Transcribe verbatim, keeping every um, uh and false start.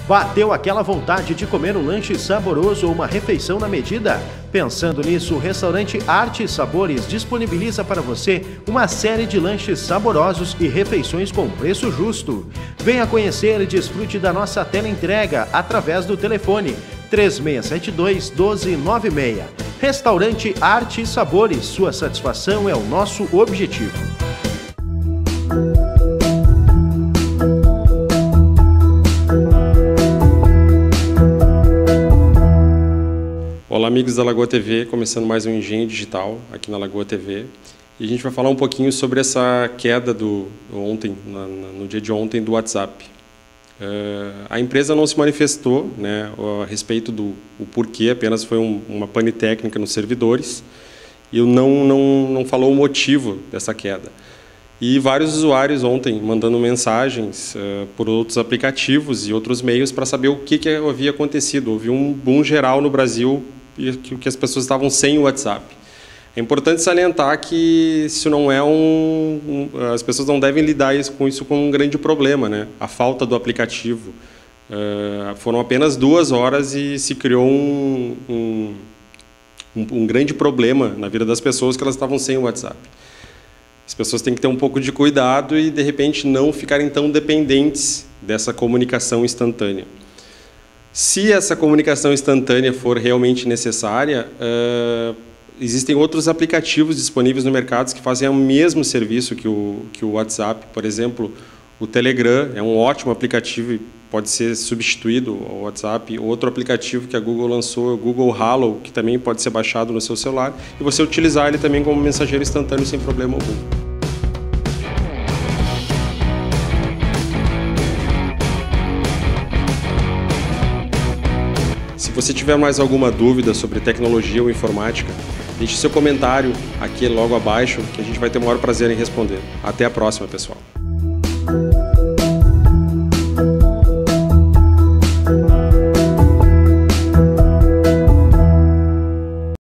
Bateu aquela vontade de comer um lanche saboroso ou uma refeição na medida? Pensando nisso, o restaurante Arte e Sabores disponibiliza para você uma série de lanches saborosos e refeições com preço justo. Venha conhecer e desfrute da nossa teleentrega através do telefone três seis sete dois, um dois nove seis. Restaurante Arte e Sabores, sua satisfação é o nosso objetivo. Olá amigos da Lagoa T V, começando mais um Engenho Digital aqui na Lagoa T V. E a gente vai falar um pouquinho sobre essa queda do ontem, na, na, no dia de ontem, do WhatsApp. Uh, a empresa não se manifestou, né, a respeito do o porquê, apenas foi um, uma pane técnica nos servidores e não, não, não falou o motivo dessa queda. E vários usuários ontem mandando mensagens uh, por outros aplicativos e outros meios para saber o que, que havia acontecido. Houve um boom geral no Brasil e que as pessoas estavam sem o WhatsApp. É importante salientar que isso não é um, um as pessoas não devem lidar isso, com isso como um grande problema, né? A falta do aplicativo. Uh, foram apenas duas horas e se criou um, um, um, um grande problema na vida das pessoas que elas estavam sem o WhatsApp. As pessoas têm que ter um pouco de cuidado e, de repente, não ficarem tão dependentes dessa comunicação instantânea. Se essa comunicação instantânea for realmente necessária, uh, existem outros aplicativos disponíveis no mercado que fazem o mesmo serviço que o, que o WhatsApp. Por exemplo, o Telegram é um ótimo aplicativo e pode ser substituído ao WhatsApp. Outro aplicativo que a Google lançou é o Google Halo, que também pode ser baixado no seu celular e você utilizar ele também como mensageiro instantâneo sem problema algum. Se você tiver mais alguma dúvida sobre tecnologia ou informática, deixe seu comentário aqui logo abaixo que a gente vai ter o maior prazer em responder. Até a próxima, pessoal!